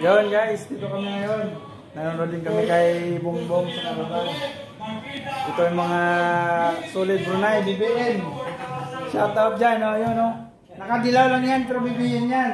Yun guys, dito kami ngayon. Nanonood din kami kay Bongbong sa Kalaban. Ito yung mga solid Brunei, BBM. Shout out dyan, o yun o. Nakadilaw lang yan, pero BBM yan.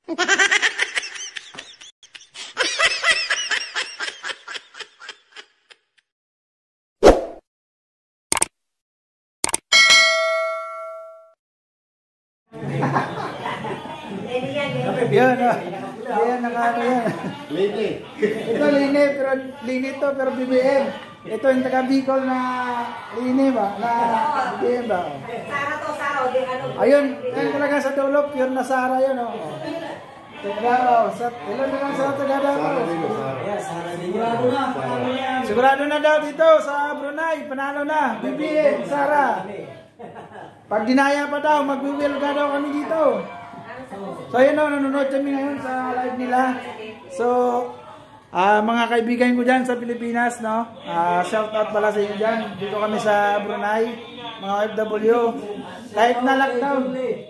Yan o. Yan, nakaano yan. Lini. Ito Lini, pero Lini to, pero BBM. Ito yung taga Bicol na Lini ba? Na BBM ba? Sara to, Sara. Ayun, yan talaga sa dulo, pure na Sara yun o. Taga o, ilan na lang sa taga Davao. Sigurado na. Sigurado na daw dito sa Brunei, panalo na. BBM, Sara. Pag dinaya pa daw, mag-wilga daw kami dito. So yun o, nanonood kami ngayon sa live nila. So, mga kaibigan ko dyan sa Pilipinas, no? Shout out pala sa inyo dyan. Dito kami sa Brunei, mga OFW. Kahit na lockdown.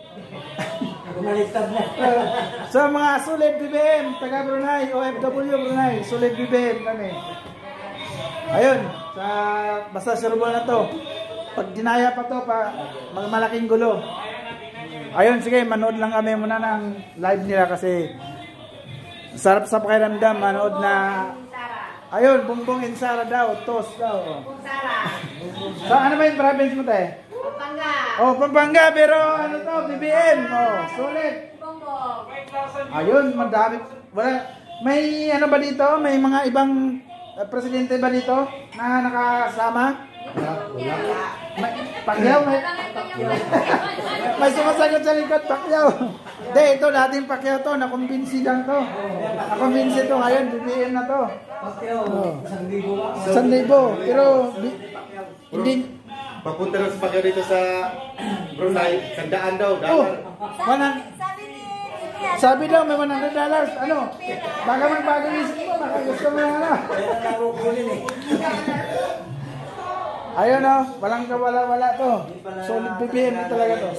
So mga sulit BBM, taga Brunei, OFW Brunei, sulit BBM kami. Ayun, basta surbol na to. Pag dinaya pa to, malaking gulo. Ayun, sige, manood lang kami muna ng live nila kasi sarap sa pakiramdam, manood na. Ayun, Bongbong and Sara daw, toast daw. So, ano ba yung province mo tayo? Pampanga. Oh, Pampanga, pero ano to, BBM. Oh, sulit. Ayun, madami. Wala, may ano ba dito? May mga ibang presidente ba dito na nakasama? Pacquiao, may sumasagot sa likod, Pacquiao. Hindi, ito dating Pacquiao to, nakumbinsi lang to. Nakumbinsi to, ngayon, BBM na to. Pacquiao, 1,000. 1,000, pero hindi. Papunta na sa Pacquiao dito sa Brunei, $100 daw. Sabi daw, may $100. Ano? Baka magbagang isip mo, baka gusto mo na ano. Ayun o, walang kawala-wala to. Solid BBM talaga to.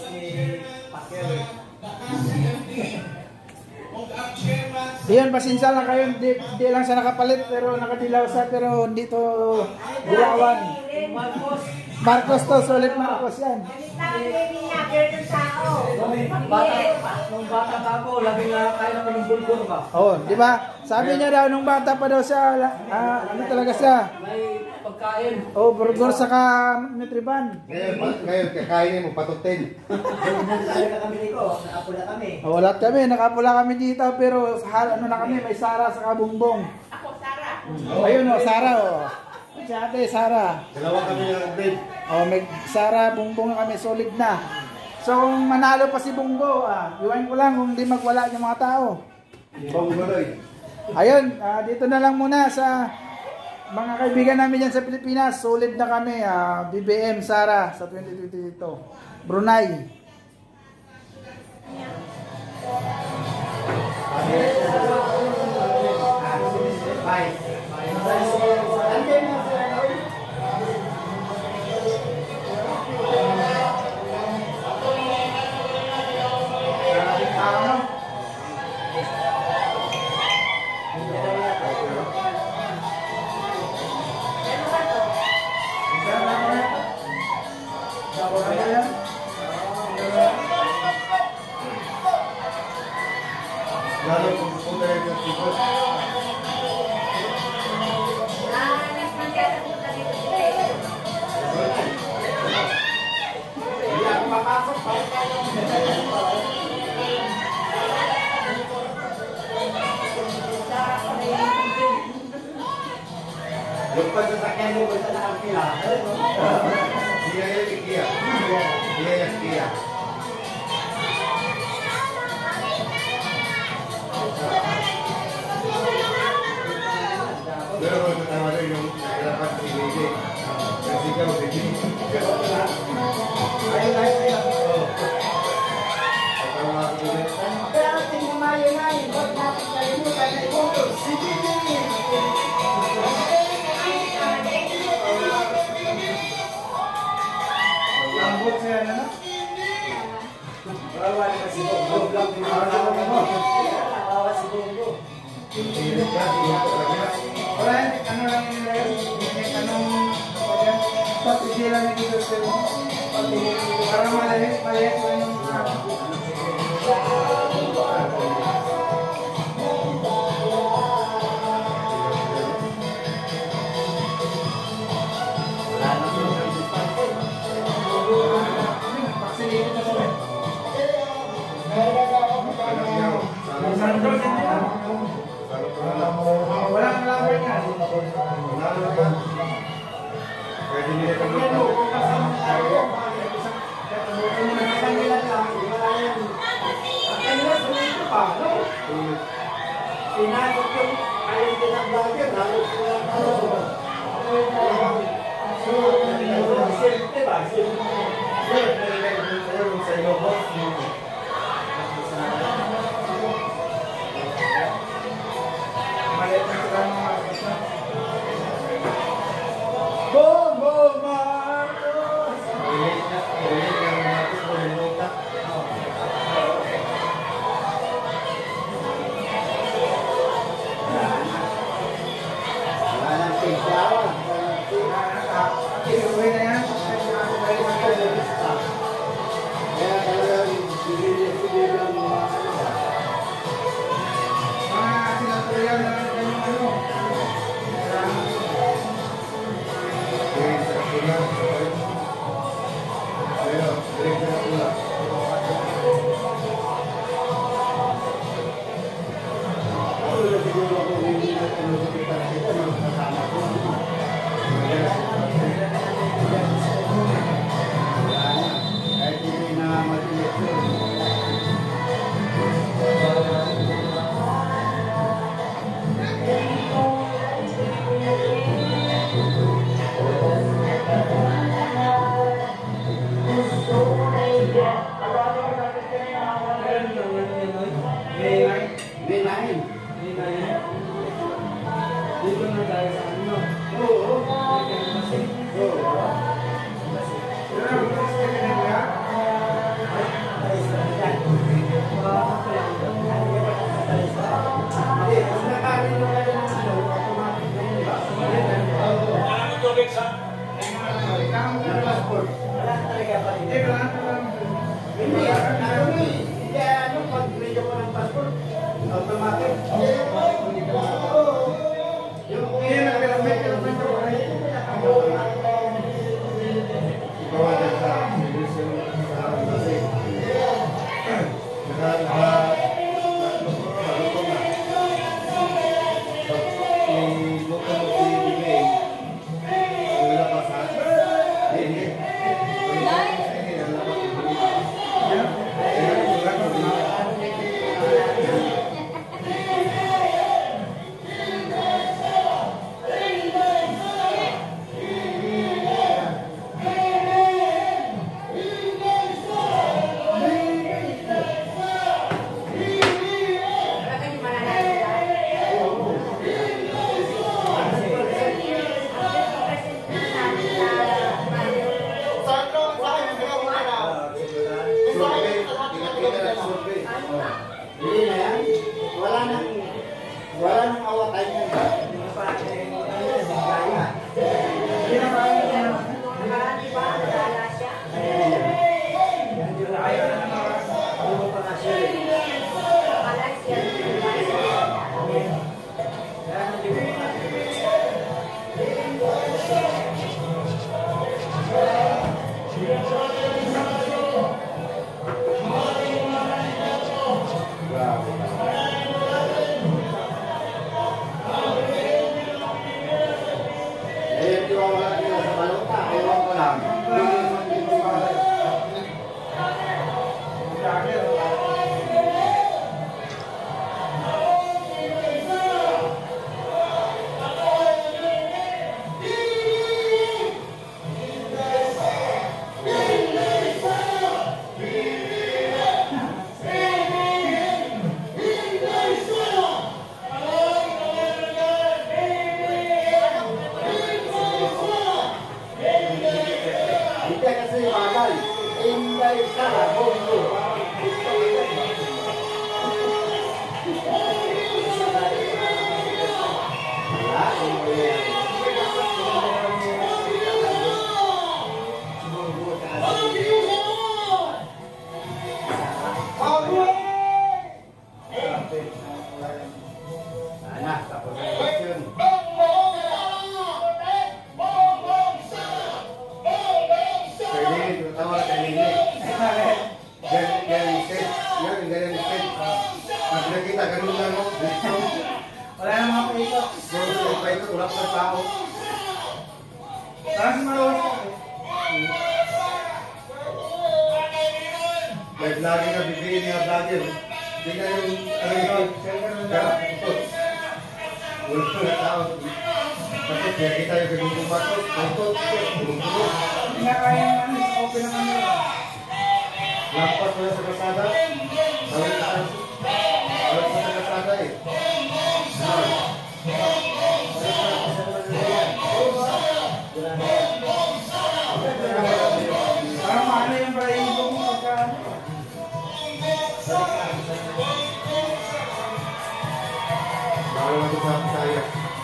Iyan, pasensya lang kayo. Hindi lang siya nakapalit, pero nakadilaw siya, pero hindi to dilawan. Marcos to, solid Marcos yan. Nung bata pa ako, lagi na kaya naman ng bulbul ka. Oo, di ba? Sabi niya daw, nung bata pa daw siya, ano talaga siya? May pagkain. Oh, burger saka Nutriban. Ngayon, kakainin mo, patutin. Nakapula kami. Oh, lahat kami, nakapula kami dito, pero ano na kami, may Sara saka Bongbong. Ako, Sara. Ayun o, Sara o. Si ate, Sara. Dalawa kami ng upgrade. Oh, may Sara, Bongbong na kami, solid na. So, kung manalo pa si Bongbong, iwan ko lang kung di magwala yung mga tao. Bongoloy. Ayun, dito na lang muna sa mga kaibigan namin dyan sa Pilipinas. Solid na kami, BBM, Sara sa 2022. Brunei. Lalo kung pupunta rin yung people. Hindi ako mapasok. Yung pagsasakyan mo, basta nakakila. Dia yung Kia. Dia yung Kia. Pero kung tama rin yung dapat ibigay. Kasi ikaw, ibigay. Ayun. Kaya ating kumain-main, huwag natin kalimutan na iboto si BBM. Lambot siya na na? Bawal kasi Bongo. Bawal si Bongo. Wala, ano lang yung nilagay? Anong pag-isi lang yung dito sa'yo? Para malahit pa yung walang number niya. Pwede nila kami Pinakot yung ayun din ang bagay, halos siyempre ba? sa iyo, boss. Maliit na sila mga basta. Bongo Marcos! Ulit na yung mga gusto ng nota. Wala nang tiglawan. Iuwi na yan. Kaya talagang bibili ang mga Mga sinatuloyan na lang yung ano. Diretso sa pula. Pero, diretso sa pula. Ako na siguro kung hindi na kita kita ng kasama ko. Kahit hindi na matilit yun. Minahin. Dito na tayo sa ano. Oo. Automatic. Bawa dyan sa Yun. Pwede, tawag ka nila. Ganyan state. Yan, ganyan state. Pag nakita, ganun lang mo. Wala na mga paito. Ganun pa ito, wala pa tao. Parang si Maros ko. May vlogger na bibigyan niya vlogger. Hindi na yung ano yun. Wala na tao. Tapos kaya kita yung gagawin batos. Batos. Hindi na kaya naman. Open naman nila. Lampas mo na sa kasada. Bawal sa kasada eh. Parang maano yung balahibo mo pagka ano. Bawal mo sa saya.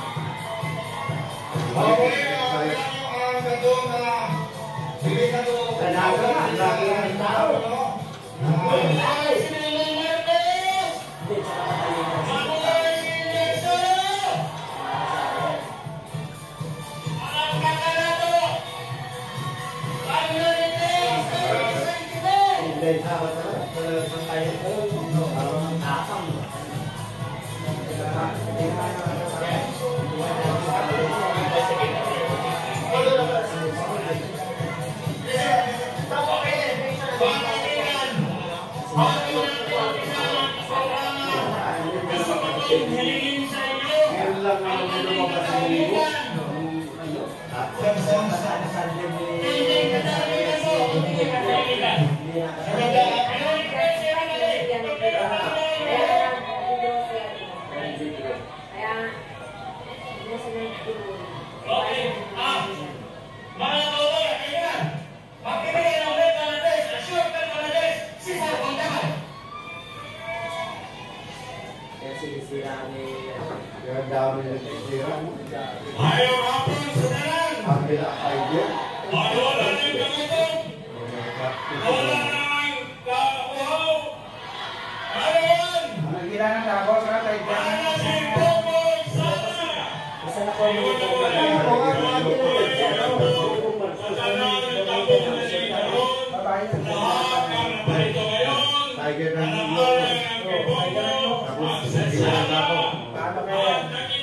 Yang dami ng tira. Ayaw hapon sa dalan. Ang bila idea. Wala na yung gamiton. Wala na yung kauhaw. Ayawan. Nagila ng Davao sa tayo dyan. Wala si Boboy sana. Isa na ko yung Sa dalan ng tapos na si Daron. Babae na. Lahakan na ba ito ngayon? Tiger ng Alaala ng Boboy. Tapos, hindi na ako. Paano kaya?